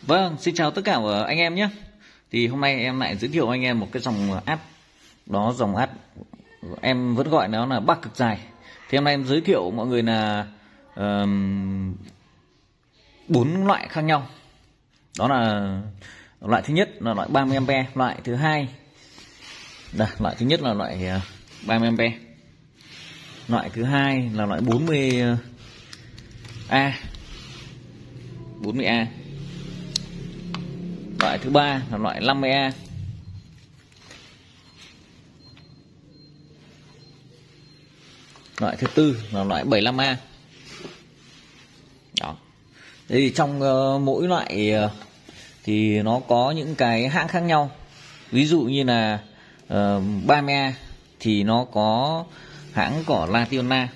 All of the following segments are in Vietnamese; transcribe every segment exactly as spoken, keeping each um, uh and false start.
Vâng, xin chào tất cả anh em nhé. Thì hôm nay em lại giới thiệu anh em một cái dòng áp. Đó, dòng áp em vẫn gọi nó là bắc cực dài. Thì hôm nay em giới thiệu mọi người là bốn uh, loại khác nhau. Đó là loại thứ nhất là loại ba mươi am pe, loại thứ hai đây, loại thứ nhất là loại ba mươi am pe. Loại thứ hai là loại bốn mươi a. bốn mươi a. Loại thứ ba là loại năm mươi a. Loại thứ tư là loại bảy mươi lăm a. Đó. Thế thì trong uh, mỗi loại uh, thì nó có những cái hãng khác nhau. Ví dụ như là uh, ba mươi a thì nó có hãng của Lationa.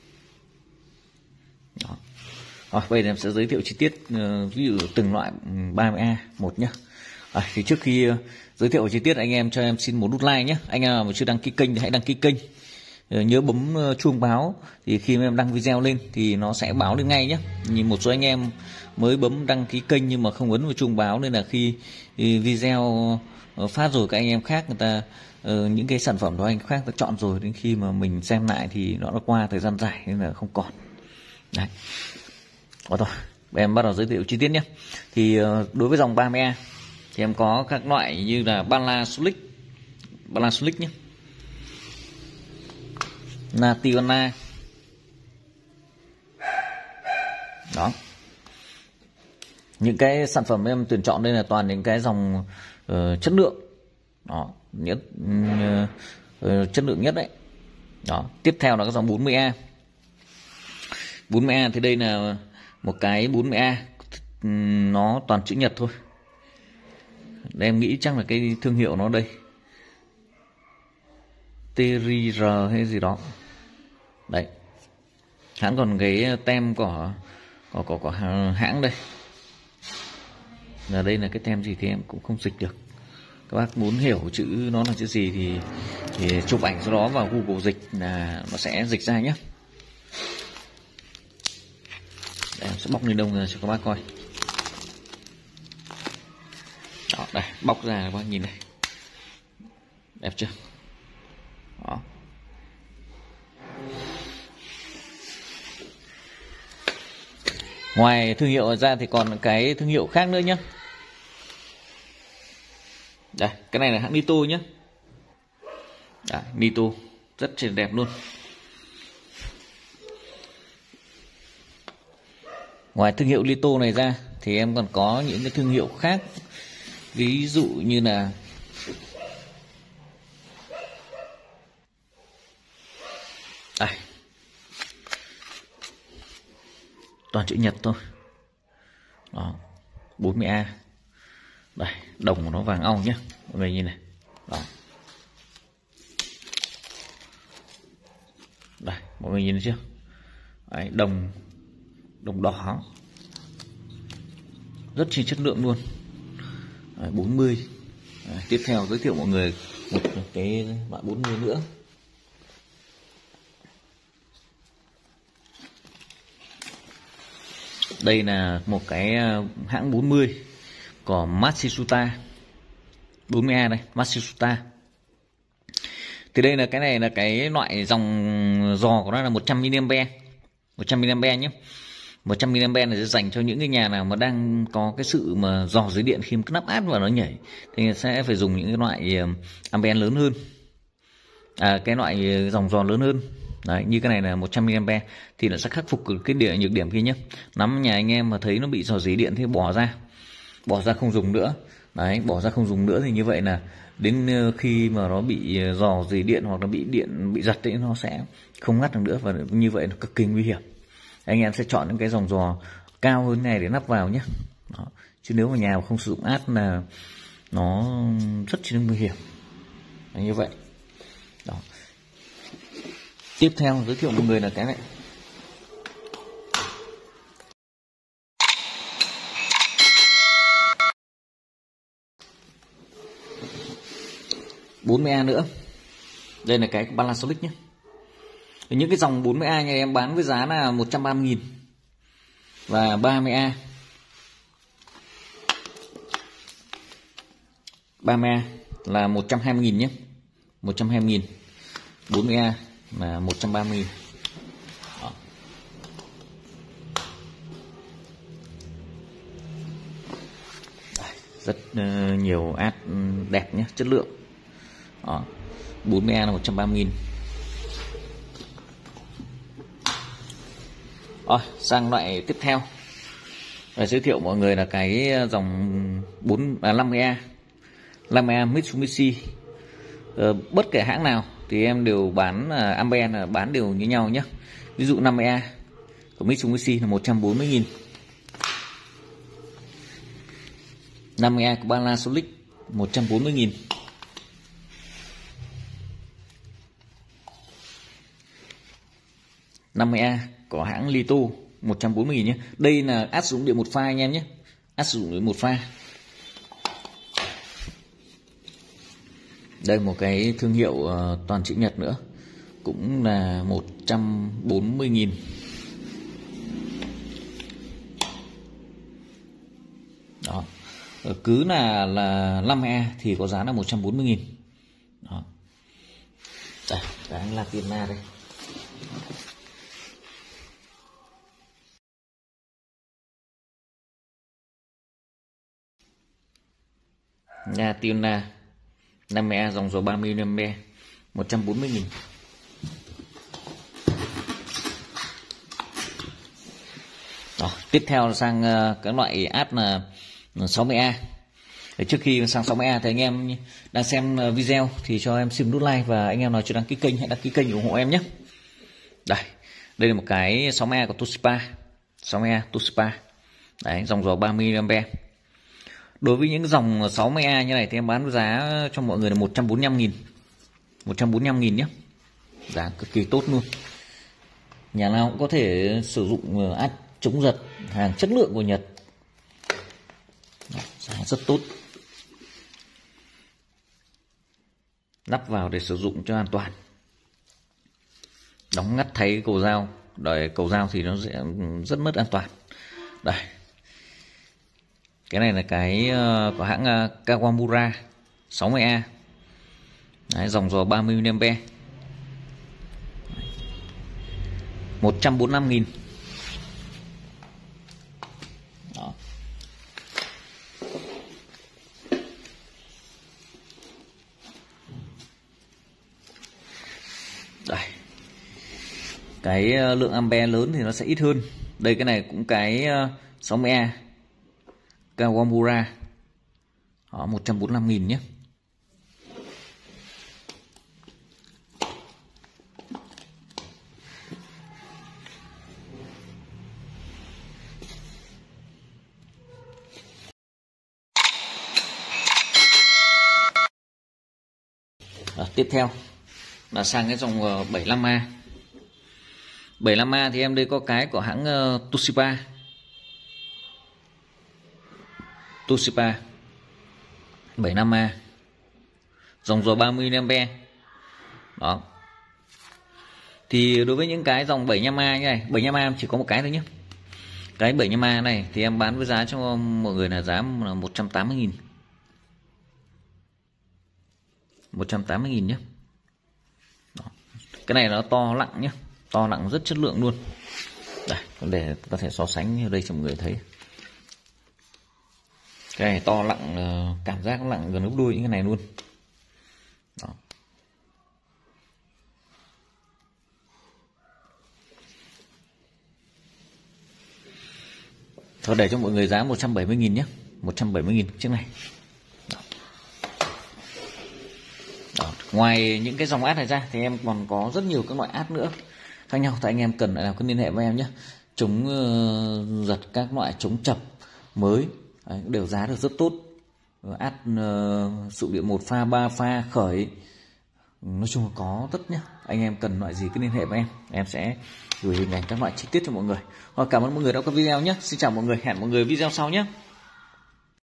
Đó. Rồi, bây giờ em sẽ giới thiệu chi tiết uh, ví dụ từng loại ba mươi a một nhé. À, thì trước khi uh, giới thiệu chi tiết, anh em cho em xin một nút like nhé. Anh em nào mà chưa đăng ký kênh thì hãy đăng ký kênh. Uh, nhớ bấm uh, chuông báo, thì khi mà em đăng video lên thì nó sẽ báo lên ngay nhé. Nhìn một số anh em mới bấm đăng ký kênh nhưng mà không ấn vào chuông báo, nên là khi uh, video uh, phát rồi các anh em khác người ta uh, những cái sản phẩm đó anh khác ta chọn rồi, đến khi mà mình xem lại thì nó đã qua thời gian dài nên là không còn. Đấy. Đó thôi, em bắt đầu giới thiệu chi tiết nhé. Thì uh, đối với dòng ba mươi a thì em có các loại như là Panasonic, Panasonic nhé, Lationa. Đó. Những cái sản phẩm em tuyển chọn đây là toàn những cái dòng uh, chất lượng. Đó, nhất uh, chất lượng nhất đấy. Đó, tiếp theo là cái dòng bốn mươi a. bốn mươi a thì đây là một cái bốn mươi a nó toàn chữ nhật thôi. Đây, em nghĩ chắc là cái thương hiệu nó đây, tê rờ hay gì đó. Đấy. Hãng còn cái tem của của, của, của hãng đây. Là đây là cái tem gì thì em cũng không dịch được. Các bác muốn hiểu chữ nó là chữ gì thì, thì chụp ảnh sau đó vào Google dịch là nó sẽ dịch ra nhé. Đây, em sẽ bóc ni lông ra cho các bác coi. Đó, đây, bóc ra các bác nhìn này. Đẹp chưa? Đó. Ngoài thương hiệu ra thì còn cái thương hiệu khác nữa nhé. Đây, cái này là hãng Nito nhé. Đấy, Nito rất là đẹp luôn. Ngoài thương hiệu Nito này ra thì em còn có những cái thương hiệu khác. Ví dụ như là đây, toàn chữ nhật thôi. Đó, bốn mươi a. Đây, đồng của nó vàng ong nhé, mọi người nhìn này. Đó. Đây, mọi người nhìn thấy chưa? Đấy, đồng đồng đỏ rất chi chất lượng luôn. Đấy, bốn mươi. Đấy, tiếp theo giới thiệu mọi người một cái loại bốn mươi nữa. Đây là một cái hãng bốn mươi của Matsushita. bốn mươi a đây, Matsushita. Thì đây là cái này là cái loại dòng giò của nó là một trăm mi li am pe. một trăm mi li am pe nhé. một trăm mi li am pe này sẽ dành cho những cái nhà nào mà đang có cái sự mà dò dưới điện, khi mà nắp áp vào nó nhảy thì sẽ phải dùng những cái loại ampen lớn hơn. À, cái loại dòng giò lớn hơn. Đấy, như cái này là một trăm mi li am pe thì nó sẽ khắc phục cái điểm nhược điểm kia nhé. Nắm nhà anh em mà thấy nó bị dò dỉ điện thì bỏ ra. Bỏ ra không dùng nữa. Đấy, bỏ ra không dùng nữa thì như vậy là đến khi mà nó bị dò dỉ điện hoặc là bị điện bị giật thì nó sẽ không ngắt được nữa, và như vậy nó cực kỳ nguy hiểm. Anh em sẽ chọn những cái dòng giò cao hơn này để lắp vào nhé. Đó. Chứ nếu mà nhà không sử dụng át là nó rất là nguy hiểm. Đấy, như vậy. Đó. Tiếp theo giới thiệu mọi người là cái này. bốn mươi a nữa. Đây là cái Panasonic nhé. Những cái dòng bốn mươi a nhà em bán với giá là một trăm ba mươi nghìn. Và ba mươi a ba mươi A là một trăm hai mươi nghìn nhé, một trăm hai mươi nghìn. bốn mươi A là một trăm ba mươi nghìn. Đó. Rất uh, nhiều át đẹp nhé, chất lượng. Đó. bốn mươi A là một trăm ba mươi nghìn. Rồi, sang loại tiếp theo. Và giới thiệu mọi người là cái dòng bốn à, năm mươi A. năm mươi A Mitsubishi. Ờ, bất kể hãng nào thì em đều bán à, ampere là bán đều như nhau nhé. Ví dụ năm mươi A của Mitsubishi là một trăm bốn mươi nghìn. năm mươi A của Panasonic một trăm bốn mươi nghìn. năm mươi A có hãng Lito một trăm bốn mươi nghìn nhé. Đây là áp dụng điện một pha anh em nhé. Áp dụng điện một pha. Đây một cái thương hiệu uh, toàn chữ nhật nữa. Cũng là một trăm bốn mươi nghìn. Đó. Cứ là là năm mươi A thì có giá là một trăm bốn mươi nghìn. Đó. Đây, cái Latina đây. Latina năm mươi A dòng số ba mươi năm A một trăm bốn mươi nghìn. Đó, tiếp theo là sang uh, cái loại áp là sáu mươi A. Để trước khi sang sáu mươi A thì anh em đang xem video thì cho em xin nút like, và anh em nào chưa đăng ký kênh hãy đăng ký kênh ủng hộ em nhé. Đây, đây là một cái sáu mươi A của Toshiba. sáu mươi A Toshiba. Đấy, dòng dò ba mươi năm A. Đối với những dòng sáu mươi A như này thì em bán với giá cho mọi người là một trăm bốn mươi lăm nghìn. một trăm bốn mươi lăm nghìn nhé. Giá cực kỳ tốt luôn. Nhà nào cũng có thể sử dụng át chống giật, hàng chất lượng của Nhật. Giá rất tốt. Lắp vào để sử dụng cho an toàn. Đóng ngắt thay cầu dao. Đời cầu dao thì nó sẽ rất mất an toàn. Đây. Cái này là cái uh, của hãng uh, Kawamura sáu mươi A. Đấy, dòng dò ba mươi năm A. một trăm bốn mươi lăm nghìn. Đó. Đây. Cái uh, lượng ampere lớn thì nó sẽ ít hơn. Đây cái này cũng cái uh, sáu mươi A Kawamura. Đó, một trăm bốn mươi lăm nghìn nhé. Đó, tiếp theo là sang cái dòng uh, bảy mươi lăm A. bảy mươi lăm A thì em đây có cái của hãng uh, Toshiba. Toshiba bảy mươi lăm A dòng dò ba mươi năm A. Đó. Thì đối với những cái dòng bảy mươi lăm A như này, bảy mươi lăm A chỉ có một cái thôi nhé. Cái bảy mươi lăm A này thì em bán với giá cho mọi người là giá là một trăm tám mươi nghìn. một trăm tám mươi nghìn nhé. Đó. Cái này nó to nặng nhé. To nặng rất chất lượng luôn. Đây, để có thể so sánh ở đây cho mọi người thấy. Cái này to nặng, cảm giác nó nặng gần gấp đôi những cái này luôn. Đó. Thôi để cho mọi người giá một trăm bảy mươi nghìn nhé. một trăm bảy mươi nghìn chiếc này. Đó. Đó. Ngoài những cái dòng át này ra thì em còn có rất nhiều các loại át nữa khác nhau. Thì anh em cần là cứ liên hệ với em nhé. Chống uh, giật các loại chống chập mới. Đấy, đều giá được rất tốt. Át uh, sự điện một pha, ba pha, khởi, nói chung là có tất nhá. Anh em cần loại gì cứ liên hệ với em, em sẽ gửi hình ảnh các loại chi tiết cho mọi người. Và cảm ơn mọi người đã coi video nhé. Xin chào mọi người, hẹn mọi người video sau nhé.